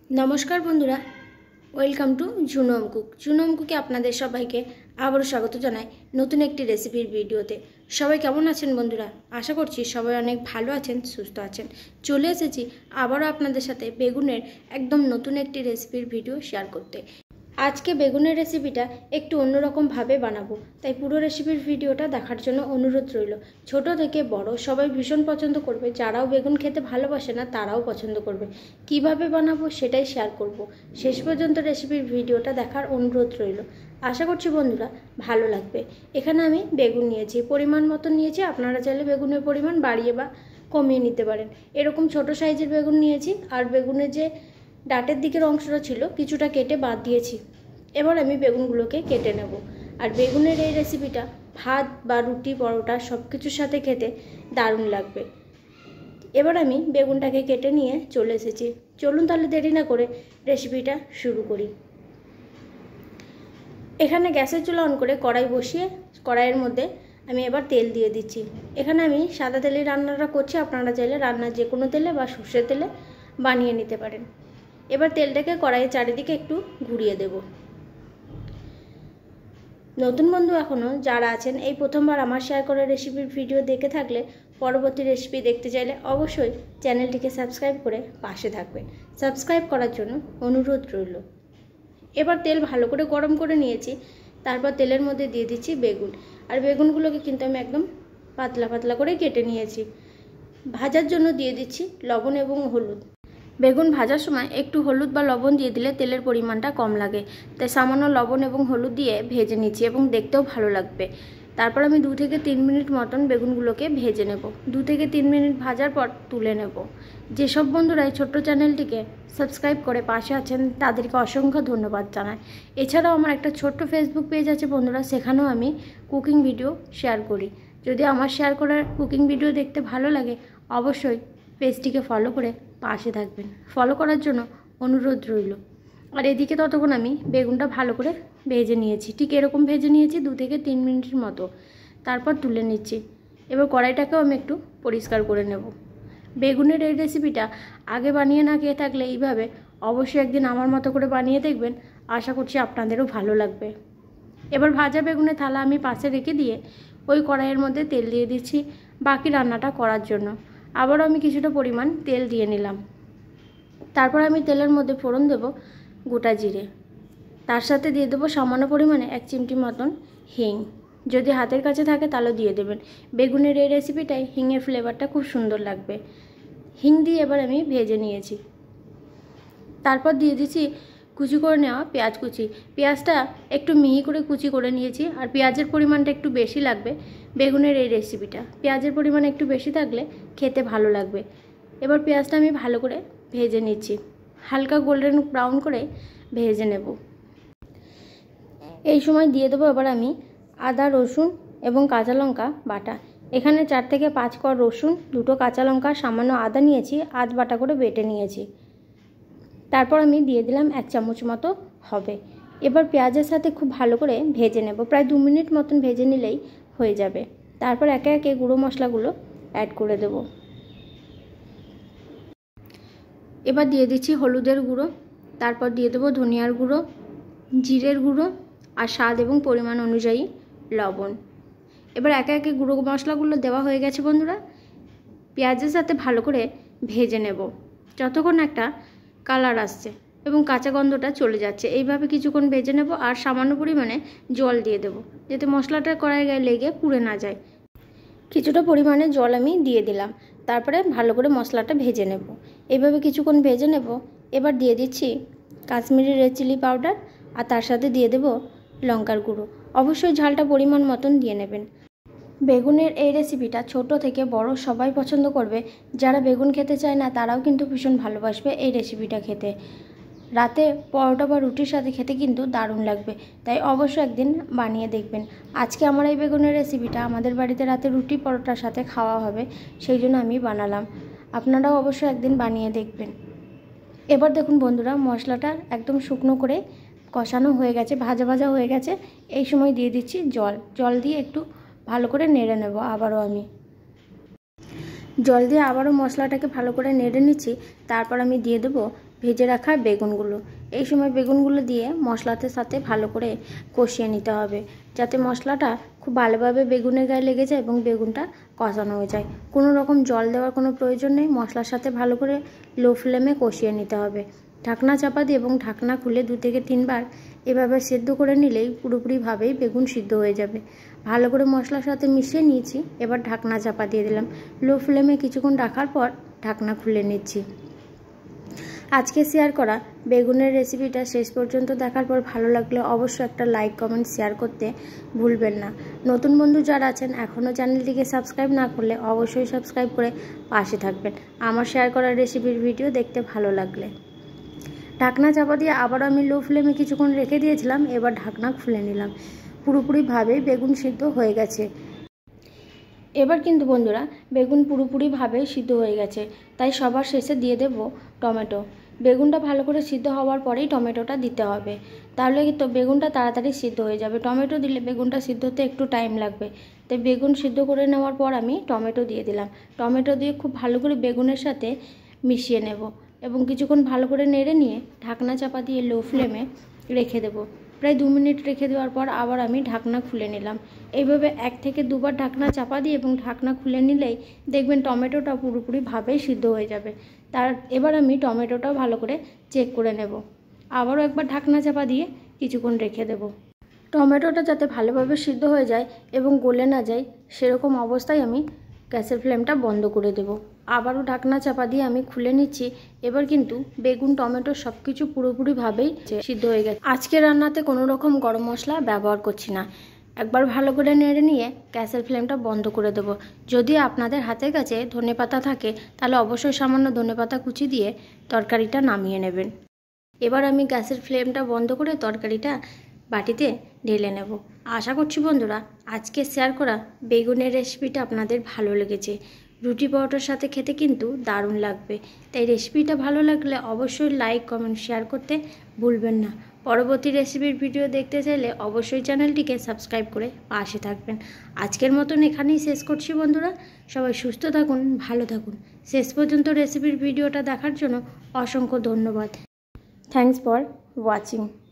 नमस्कार बंधुरा welcome to जुनम cook आपनादेर सबाइके आबारो स्वागत जानाई नतून एकटी रेसिपिर भिडियोते। सबाई केमन आछेन बंधुरा? आशा करछि सबाई अनेक भालो आछेन, सुस्थ आछेन। चले एसेछि आबारो आपनादेर साथे बेगुनेर एकदम नतून एकटी रेसिपिर भिडियो शेयर करते। आज के बेगुनेर रेसिपिटा एकटू अन्यरकम भावे बानाबो, ताई पुरो रेसिपिर भिडियोटा देखार जोन्नो अनुरोध रइलो। छोटो थेके बड़ो सबाई भीषण पछंद करबे, जाराओ बेगुन खेते भालोबाशे ना ताराओ पछंद करबे। किभाबे बानाबो सेटाई शेयर करब। शेष पर्यन्त रेसिपिर भिडियोटा देखार अनुरोध रइलो। आशा करछि बंधुरा भालो लागबे। एखाने आमि बेगुन नियेछि, परिमाण मतो नियेछि। आपनारा चाइले बेगुनेर परिमाण बाड़िये बा कमिये निते पारेन। एरकम छोटो साइजेर बेगुन नियेछि आर बेगुनेर जे डाटेर दिकेर अंशटा छिलो किछुटा केटे बाद दिएछि। एबार आमि बेगुनगुलोके केटे नेब। आर बेगुनेर एई रेसिपिटा भात बा रुटी परोटा सबकिछुर साथे खेते दारुण लागबे। एबार आमि बेगुनटाके केटे निये चले एसेछि। चलुन ताहले देरी ना करे रेसिपिटा शुरू करी। एखाने ग्यासेर चुला अन करे कड़ाई बसिए कड़ाइयेर मध्य आमि एबार तेल दिए दिচ্ছি। एखाने आमि सादा तेले रान्नाटा करछि, आपनारा चाइले रान्ना जे कोनो तेले बा सर्षेर तेले बानिये निते पारेन। एबार तेलटाके कड़ाइयेर चारिदिके एकटू घुरिয়ে देब। नतून बंधु एखोनो जारा आछेन एई प्रथमबार आमार शेयर करा रेसिपिर भिडियो देखे थाकले परबर्ती रेसिपि देखते चाइले अवश्यई चैनलटिके सबस्क्राइब करे पाशे थाकबेन। सबस्क्राइब करार जोन्नो अनुरोध रइलो। एबार तेल भालो करे गरम करे निয়েছি, तारपर तेलेर मध्य दिए दिচ্ছি बेगुन। और बेगुनगुलोके किन्तु आमि एकदम पातला पातला करे केटे निয়েছি। भाजार जोन्नो दिए दिচ্ছি लवण एबं हलुद। बेगुन भाजार समय एकटू हलुद बा लवण दिए दिले तेलेर परिमाणटा कम लागे, ताई सामान्य लवण एबं हलुद दिए भेजे निচ্ছি एबं देखतेও भालो लागबे। तारपर आमि 2 থেকে 3 मिनट मतन बेगुनगुलोके भेजे नेब। 2 থেকে 3 मिनट भाजार पर तुले नेब। जेसब बंधुरा এই ছোট্ট চ্যানেলটিকে सबस्क्राइब করে পাশে আছেন তাদেরকে অসংখ্য ধন্যবাদ জানাই। এছাড়াও আমার একটা ছোট্ট ফেসবুক পেজ আছে বন্ধুরা, সেখানেও আমি কুকিং ভিডিও শেয়ার করি। যদি আমার শেয়ার করা কুকিং ভিডিও দেখতে ভালো লাগে অবশ্যই পেজটিকে ফলো করে পাশে থাকবেন। ফলো করার জন্য অনুরোধ রইল। আর এদিকে ততক্ষণ আমি বেগুনটা ভালো করে ভেজে নিয়েছি। ঠিক এরকম ভেজে নিয়েছি 2 থেকে 3 মিনিটের মতো। তারপর তুলে নিচ্ছি। এবার কড়াইটাকেও আমি একটু পরিষ্কার করে নেব। বেগুনের এই রেসিপিটা আগে বানিয়ে না খেয়ে থাকলে এইভাবে অবশ্যই একদিন আমার মতো করে বানিয়ে দেখবেন। আশা করছি আপনাদেরও ভালো লাগবে। এবার ভাজা বেগুনের থালা আমি পাশে রেখে দিয়ে ওই কড়াইয়ের মধ্যে তেল দিয়ে দিচ্ছি বাকি রান্নাটা করার জন্য। আবারও আমি কিছুটা পরিমাণ তেল দিয়ে নিলাম। তারপর আমি তেলের মধ্যে ফোড়ন দেব গোটা জিরে, তার সাথে দিয়ে দেবো সামান্য পরিমাণে 1 চিমটি মতন হিং। যদি হাতের কাছে থাকে তাহলে দিয়ে দেবেন। বেগুনের এই রেসিপিটাই হিংয়ের ফ্লেভারটা খুব সুন্দর লাগবে। হিং দিয়ে এবার আমি ভেজে নিয়েছি। তারপর দিয়ে দিচ্ছি কুচি করে নেওয়া পেঁয়াজ কুচি। পেঁয়াজটা একটু মিহি করে কুচি করে নিয়েছি। আর পেঁয়াজের পরিমাণটা একটু বেশি লাগবে বেগুনের এই রেসিপিটা। পেঁয়াজের পরিমাণ একটু বেশি থাকলে খেতে ভালো লাগবে। এবার পেঁয়াজটা আমি ভালো করে ভেজে নিচ্ছি, হালকা গোল্ডেন ব্রাউন করে ভেজে নেব। এই সময় দিয়ে দেবো এবার আমি আদা রসুন এবং কাঁচা লঙ্কা বাটা। এখানে 4 থেকে 5 কোয়া রসুন, 2টো কাঁচা লঙ্কা, সামান্য আদা নিয়েছি, আধ বাটা করে বেটে নিয়েছি। তারপর আমি দিয়ে দিলাম 1 চামচ মতো হবে। এবার পেঁয়াজের সাথে খুব ভালো করে ভেজে নেব। প্রায় 2 মিনিট মতন ভেজে নিলেই হয়ে যাবে। তারপর একে একে গুঁড়ো মশলাগুলো অ্যাড করে দেব। এবার দিয়ে দিচ্ছি হলুদের গুঁড়ো, তারপর দিয়ে দেবো ধনিয়ার গুঁড়ো, জিরের গুঁড়ো আর স্বাদ এবং পরিমাণ অনুযায়ী লবণ। এবার একে একে গুঁড়ো মশলাগুলো দেওয়া হয়ে গেছে বন্ধুরা। পেঁয়াজের সাথে ভালো করে ভেজে নেব যতক্ষণ একটা কালার আসছে এবং কাঁচা গন্ধটা চলে যাচ্ছে। এইভাবে কিছুক্ষণ ভেজে নেব। আর সামান্য পরিমাণে জল দিয়ে দেব যাতে মশলাটা কড়াইয়ে গায়ে লেগে পুড়ে না যায়। কিছুটা পরিমাণে জল আমি দিয়ে দিলাম। তারপরে ভালো করে মশলাটা ভেজে নেব। এইভাবে কিছুক্ষণ ভেজে নেব। এবার দিয়ে দিচ্ছি কাশ্মীরি রেড চিলি পাউডার আর তার সাথে দিয়ে দেব লঙ্কার গুঁড়ো। অবশ্যই ঝালটা পরিমাণ মতন দিয়ে নেবেন। বেগুনের এই রেসিপিটা ছোট থেকে বড় সবাই পছন্দ করবে। যারা বেগুন খেতে চায় না তারাও কিন্তু ভীষণ ভালোবাসবে এই রেসিপিটা খেতে। রাতে পরোটা বা রুটির সাথে খেতে কিন্তু দারুণ লাগবে। তাই অবশ্যই একদিন বানিয়ে দেখবেন। আজকে আমার এই বেগুনের রেসিপিটা আমাদের বাড়িতে রাতে রুটি পরোটার সাথে খাওয়া হবে, সেই জন্য আমি বানালাম। আপনারাও অবশ্যই একদিন বানিয়ে দেখবেন। এবার দেখুন বন্ধুরা মশলাটা একদম শুকনো করে কষানো হয়ে গেছে, ভাজা ভাজা হয়ে গেছে। এই সময় দিয়ে দিচ্ছি জল দিয়ে একটু ভালো করে নেড়ে নেব। আবারও আমি জল দিয়ে আবারও মশলাটাকে ভালো করে নেড়ে নিচ্ছি। তারপর আমি দিয়ে দেবো ভেজে রাখা বেগুনগুলো। এই সময় বেগুনগুলো দিয়ে মশলার সাথে ভালো করে কষিয়ে নিতে হবে, যাতে মশলাটা খুব ভালোভাবে বেগুনের গায়ে লেগে যায় এবং বেগুনটা কষানো হয়ে যায়। কোনো রকম জল দেওয়ার কোনো প্রয়োজন নেই, মশলার সাথে ভালো করে লো ফ্লেমে কষিয়ে নিতে হবে। ঢাকনা চাপা দিয়ে এবং ঢাকনা খুলে 2 থেকে 3 বার এভাবে সেদ্ধ করে নিলেই পুরোপুরিভাবেই বেগুন সিদ্ধ হয়ে যাবে। ভালো করে মশলার সাথে মিশিয়ে নিয়েছি, এবার ঢাকনা চাপা দিয়ে দিলাম। লো ফ্লেমে কিছুক্ষণ রাখার পর ঢাকনা খুলে নিচ্ছি। আজকে শেয়ার করা বেগুনের রেসিপিটা শেষ পর্যন্ত দেখার পর ভালো লাগলে অবশ্যই একটা লাইক কমেন্ট শেয়ার করতে ভুলবেন না। নতুন বন্ধু যারা আছেন এখনও চ্যানেলটিকে সাবস্ক্রাইব না করলে অবশ্যই সাবস্ক্রাইব করে পাশে থাকবেন আমার শেয়ার করা রেসিপির ভিডিও দেখতে ভালো লাগলে। ঢাকনা চাপা দিয়ে আবার আমি লো ফ্লেমে কিছুক্ষণ রেখে দিয়েছিলাম, এবার ঢাকনা খুলে নিলাম। পুরোপুরিভাবে বেগুন সিদ্ধ হয়ে গেছে। এবার কিন্তু বন্ধুরা বেগুন পুরোপুরিভাবে সিদ্ধ হয়ে গেছে, তাই সবার শেষে দিয়ে দেব টমেটো। বেগুনটা ভালো করে সিদ্ধ হওয়ার পরেই টমেটোটা দিতে হবে, তাহলে কিন্তু বেগুনটা তাড়াতাড়ি সিদ্ধ হয়ে যাবে। টমেটো দিলে বেগুনটা সিদ্ধ হতে একটু টাইম লাগবে, তাই বেগুন সিদ্ধ করে নেওয়ার পর আমি টমেটো দিয়ে দিলাম। টমেটো দিয়ে খুব ভালো করে বেগুনের সাথে মিশিয়ে নেব এবং কিছুক্ষণ ভালো করে নেড়ে নিয়ে ঢাকনা চাপা দিয়ে লো ফ্লেমে রেখে দেব। প্রায় 2 মিনিট রেখে দেওয়ার পর আবার আমি ঢাকনা খুলে নিলাম। এইভাবে 1 থেকে 2 বার ঢাকনা চাপা দিয়ে এবং ঢাকনা খুলে নিলেই দেখবেন টমেটোটা পুরোপুরিভাবেই সিদ্ধ হয়ে যাবে। এবার আমি টমেটোটাও ভালো করে চেক করে নেব। আবারও একবার ঢাকনা চাপা দিয়ে কিছুক্ষণ রেখে দেব। টমেটোটা যাতে ভালোভাবে সিদ্ধ হয়ে যায় এবং গলে না যায় সেরকম অবস্থায় আমি গ্যাসের ফ্লেমটা বন্ধ করে দেব। আবারও ঢাকনা চাপা দিয়ে আমি খুলে নিচ্ছি। এবার কিন্তু বেগুন টমেটো সব কিছু পুরোপুরিভাবেই সিদ্ধ হয়ে গেছে। আজকে রান্নাতে কোনো রকম গরম মশলা ব্যবহার করছি না। একবার ভালো করে নেড়ে নিয়ে গ্যাসের ফ্লেমটা বন্ধ করে দেব। যদি আপনাদের হাতের কাছে ধনেপাতা থাকে তাহলে অবশ্যই সামান্য ধনেপাতা কুচি দিয়ে তরকারিটা নামিয়ে নেবেন। এবার আমি গ্যাসের ফ্লেমটা বন্ধ করে তরকারিটা বাটিতে ঢেলে নেব। আশা করছি বন্ধুরা আজকে শেয়ার করা বেগুনের রেসিপিটা আপনাদের ভালো লেগেছে। রুটি পরোটার সাথে খেতে কিন্তু দারুণ লাগবে। তাই রেসিপিটা ভালো লাগলে অবশ্যই লাইক কমেন্ট শেয়ার করতে ভুলবেন না। পরবর্তী রেসিপির ভিডিও দেখতে চাইলে অবশ্যই চ্যানেলটিকে সাবস্ক্রাইব করে পাশে থাকবেন। আজকের মতন এখানেই শেষ করছি বন্ধুরা। সবাই সুস্থ থাকুন, ভালো থাকুন। শেষ পর্যন্ত রেসিপির ভিডিওটা দেখার জন্য অসংখ্য ধন্যবাদ। Thanks for watching.